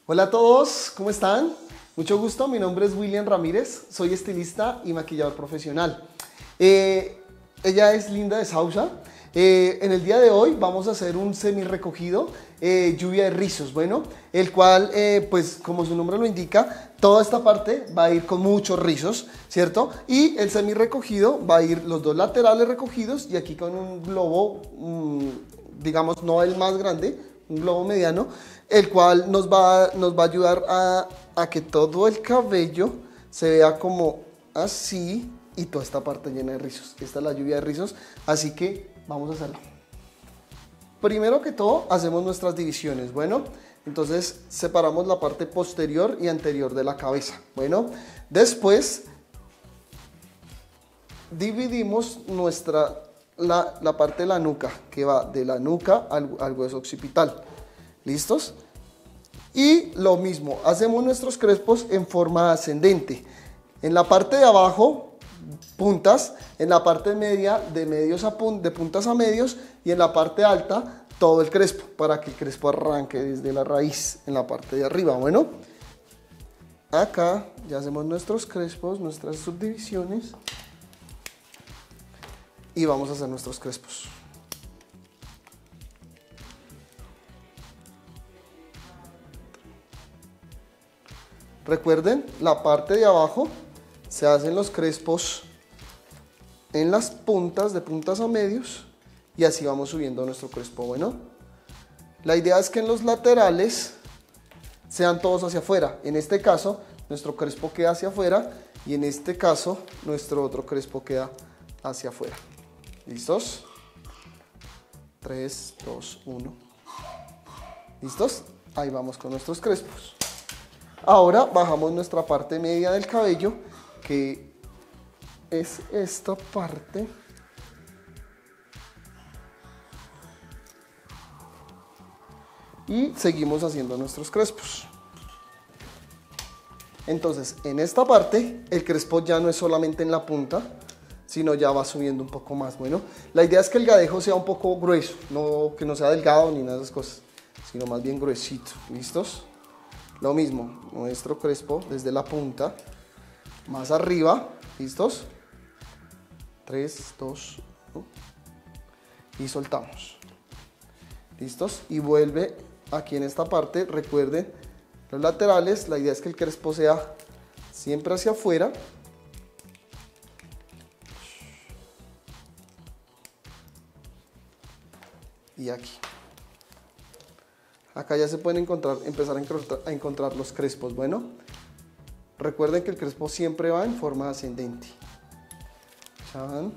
Hola a todos, ¿cómo están? Mucho gusto, mi nombre es William Ramírez, soy estilista y maquillador profesional. Ella es Linda de Sousa. En el día de hoy vamos a hacer un semi recogido, lluvia de rizos, bueno, el cual, pues como su nombre lo indica, toda esta parte va a ir con muchos rizos, ¿cierto? Y el semi recogido va a ir los dos laterales recogidos y aquí con un globo, digamos, no el más grande, un globo mediano, el cual nos va a ayudar a que todo el cabello se vea como así y toda esta parte llena de rizos. Esta es la lluvia de rizos, así que vamos a hacerlo. Primero que todo, hacemos nuestras divisiones, bueno, entonces separamos la parte posterior y anterior de la cabeza, bueno, después dividimos la parte de la nuca, que va de la nuca al hueso occipital. ¿Listos? Y lo mismo, hacemos nuestros crespos en forma ascendente. En la parte de abajo, puntas, en la parte media, de puntas a medios, y en la parte alta, todo el crespo, para que el crespo arranque desde la raíz, en la parte de arriba. Bueno, acá ya hacemos nuestros crespos, nuestras subdivisiones, y vamos a hacer nuestros crespos. Recuerden, la parte de abajo se hacen los crespos en las puntas, de puntas a medios, y así vamos subiendo nuestro crespo. Bueno, la idea es que en los laterales sean todos hacia afuera. En este caso, nuestro crespo queda hacia afuera y en este caso, nuestro otro crespo queda hacia afuera. ¿Listos? 3, 2, 1. ¿Listos? Ahí vamos con nuestros crespos. Ahora bajamos nuestra parte media del cabello, que es esta parte. Y seguimos haciendo nuestros crespos. Entonces, en esta parte, el crespo ya no es solamente en la punta, sino ya va subiendo un poco más. Bueno, la idea es que el gadejo sea un poco grueso, que no sea delgado ni nada de esas cosas, sino más bien gruesito. ¿Listos? Lo mismo, nuestro crespo desde la punta, más arriba, ¿listos? 3, 2, 1, y soltamos. ¿Listos? Y vuelve aquí en esta parte, recuerden, los laterales, la idea es que el crespo sea siempre hacia afuera. Y aquí. Acá ya se pueden empezar a encontrar los crespos. Bueno, recuerden que el crespo siempre va en forma ascendente. Chan.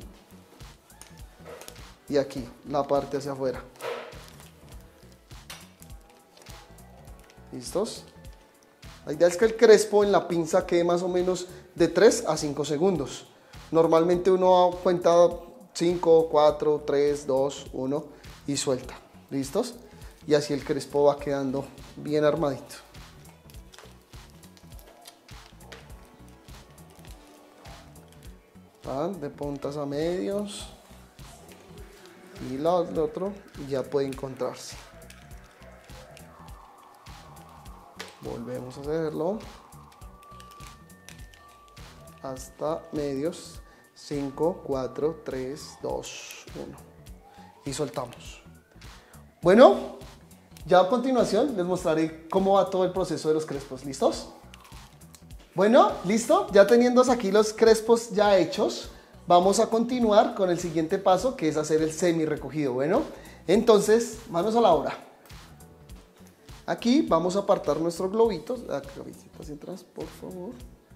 Y aquí, la parte hacia afuera. ¿Listos? La idea es que el crespo en la pinza quede más o menos de 3 a 5 segundos. Normalmente uno cuenta 5, 4, 3, 2, 1 y suelta. ¿Listos? Y así el crespo va quedando bien armadito. Van de puntas a medios y el otro ya puede encontrarse. Volvemos a hacerlo hasta medios. 5, 4, 3, 2, 1 y soltamos. Bueno, ya a continuación les mostraré cómo va todo el proceso de los crespos. ¿Listos? Bueno, listo. Ya teniendo aquí los crespos ya hechos, vamos a continuar con el siguiente paso, que es hacer el semi recogido. Bueno, entonces, manos a la obra. Aquí vamos a apartar nuestros globitos. La cabecita hacia atrás, por favor.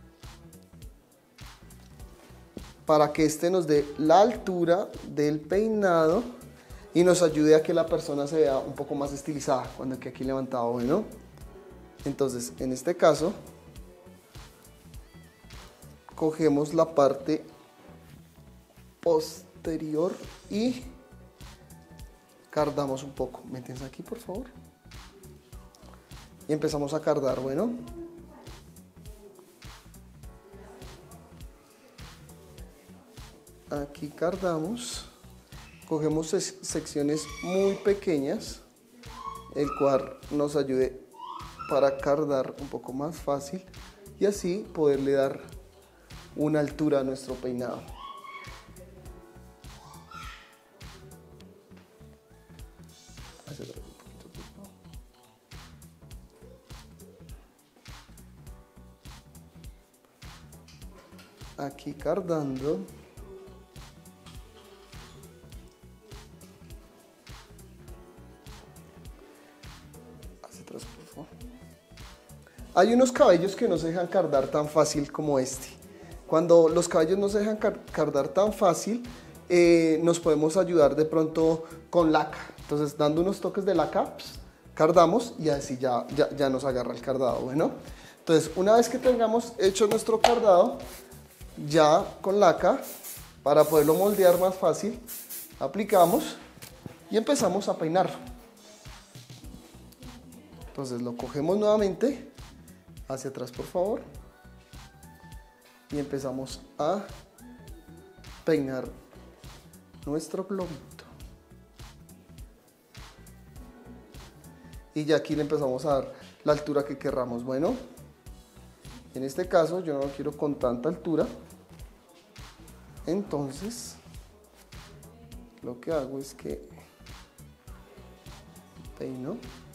Para que este nos dé la altura del peinado y nos ayude a que la persona se vea un poco más estilizada cuando quede aquí levantado. Bueno, entonces en este caso cogemos la parte posterior y cardamos un poco. Métanse aquí, por favor, y empezamos a cardar. Bueno, aquí cardamos. Cogemos secciones muy pequeñas, el cual nos ayude para cardar un poco más fácil y así poderle dar una altura a nuestro peinado. Aquí cardando. Hacia atrás, por favor. Hay unos cabellos que no se dejan cardar tan fácil como este. Cuando los cabellos no se dejan cardar tan fácil, nos podemos ayudar de pronto con laca. Entonces, dando unos toques de laca, cardamos y así ya nos agarra el cardado. Bueno, entonces, una vez que tengamos hecho nuestro cardado, ya con laca, para poderlo moldear más fácil, aplicamos y empezamos a peinarlo. Entonces lo cogemos nuevamente, hacia atrás por favor, y empezamos a peinar nuestro globito. Y ya aquí le empezamos a dar la altura que querramos. Bueno, en este caso yo no lo quiero con tanta altura, entonces lo que hago es que peino,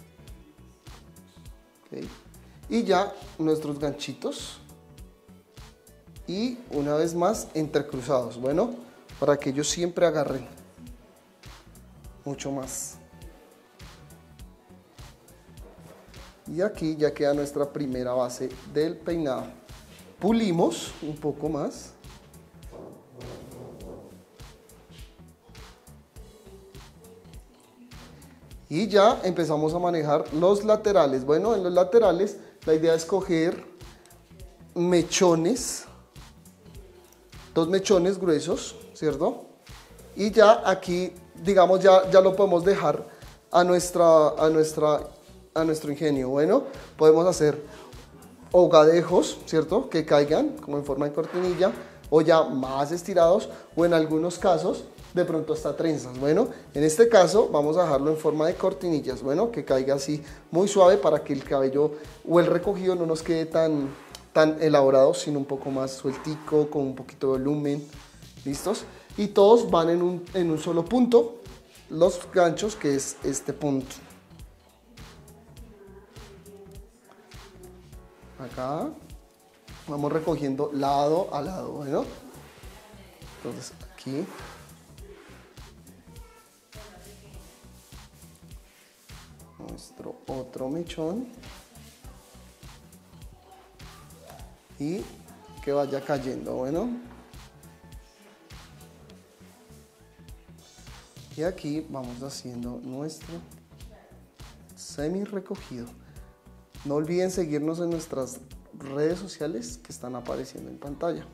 okay, y ya nuestros ganchitos y una vez más entrecruzados, bueno, para que ellos siempre agarren mucho más. Y aquí ya queda nuestra primera base del peinado. Pulimos un poco más. Y ya empezamos a manejar los laterales. Bueno, en los laterales la idea es coger mechones, 2 mechones gruesos, ¿cierto? Y ya aquí, digamos, ya lo podemos dejar a nuestro ingenio. Bueno, podemos hacer hogadejos, ¿cierto? Que caigan como en forma de cortinilla, o ya más estirados, o en algunos casos de pronto hasta trenzas. Bueno, en este caso vamos a dejarlo en forma de cortinillas, bueno, que caiga así muy suave para que el cabello o el recogido no nos quede tan elaborado, sino un poco más sueltico, con un poquito de volumen. ¿Listos? Y todos van en un solo punto, los ganchos, que es este punto. Acá vamos recogiendo lado a lado, bueno. Entonces aquí nuestro otro mechón y que vaya cayendo, bueno. Y aquí vamos haciendo nuestro semi recogido. No olviden seguirnos en nuestras redes sociales que están apareciendo en pantalla.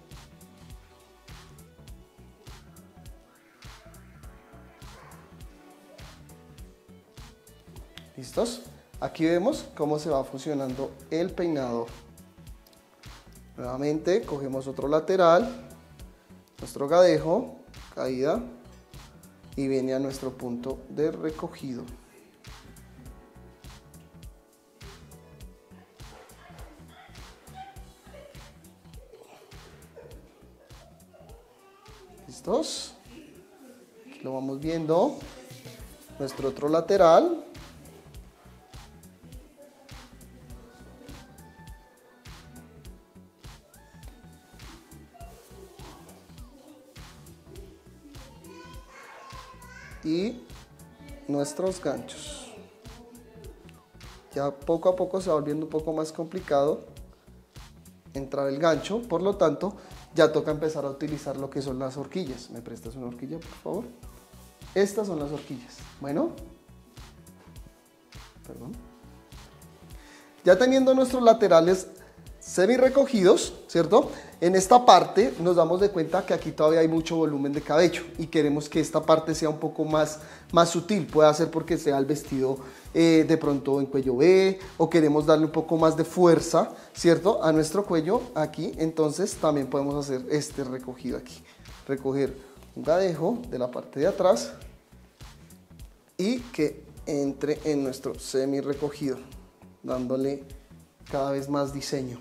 ¿Listos? Aquí vemos cómo se va funcionando el peinado. Nuevamente cogemos otro lateral, nuestro gadejo, caída, y viene a nuestro punto de recogido. ¿Listos? Aquí lo vamos viendo. Nuestro otro lateral. Y nuestros ganchos. Ya poco a poco se va volviendo un poco más complicado entrar el gancho, por lo tanto ya toca empezar a utilizar lo que son las horquillas. ¿Me prestas una horquilla, por favor? Estas son las horquillas. Bueno, perdón. Ya teniendo nuestros laterales semi recogidos, ¿cierto? En esta parte nos damos de cuenta que aquí todavía hay mucho volumen de cabello y queremos que esta parte sea un poco más sutil. Puede ser porque sea el vestido de pronto en cuello V, o queremos darle un poco más de fuerza, ¿cierto? A nuestro cuello aquí. Entonces también podemos hacer este recogido aquí. Recoger un gadejo de la parte de atrás y que entre en nuestro semi recogido. dándole cada vez más diseño.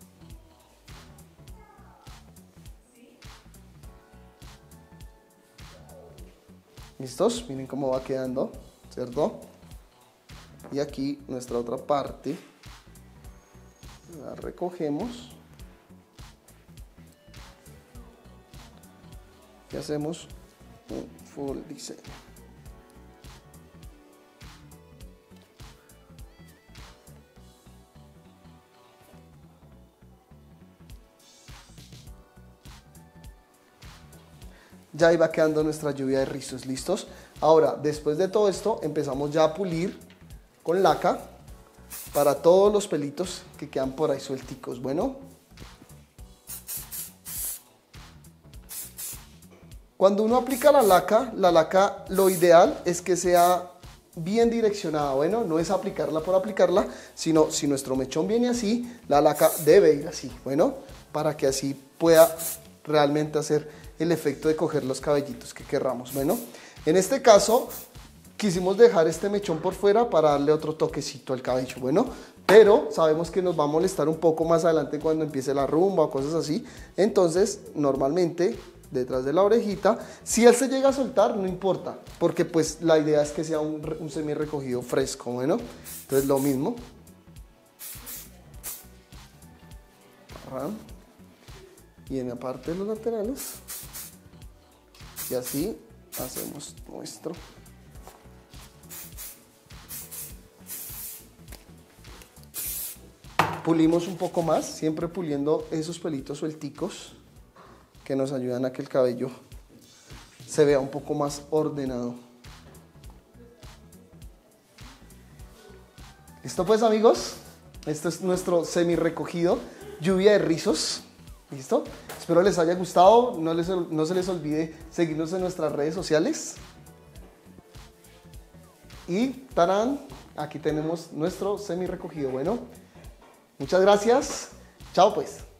¿Listos? Miren cómo va quedando, ¿cierto? Y aquí nuestra otra parte la recogemos y hacemos un full diseño. Ya ahí va quedando nuestra lluvia de rizos, ¿listos? Ahora, después de todo esto, empezamos ya a pulir con laca para todos los pelitos que quedan por ahí suelticos. Bueno, cuando uno aplica la laca lo ideal es que sea bien direccionada. Bueno, no es aplicarla por aplicarla, sino si nuestro mechón viene así, la laca debe ir así. Bueno, para que así pueda realmente hacer el efecto de coger los cabellitos que querramos. Bueno, en este caso quisimos dejar este mechón por fuera para darle otro toquecito al cabello. Bueno, pero sabemos que nos va a molestar un poco más adelante cuando empiece la rumba o cosas así. Entonces, normalmente detrás de la orejita, si él se llega a soltar, no importa, porque pues la idea es que sea un semi recogido fresco. Bueno, entonces lo mismo. Y en la parte de los laterales, y así hacemos nuestro. Pulimos un poco más, siempre puliendo esos pelitos suelticos que nos ayudan a que el cabello se vea un poco más ordenado. ¿Listo pues, amigos? Este es nuestro semi recogido, lluvia de rizos. ¿Listo? Espero les haya gustado. No se les olvide seguirnos en nuestras redes sociales. Y ¡tarán! Aquí tenemos nuestro semi recogido. Bueno, muchas gracias. Chao pues.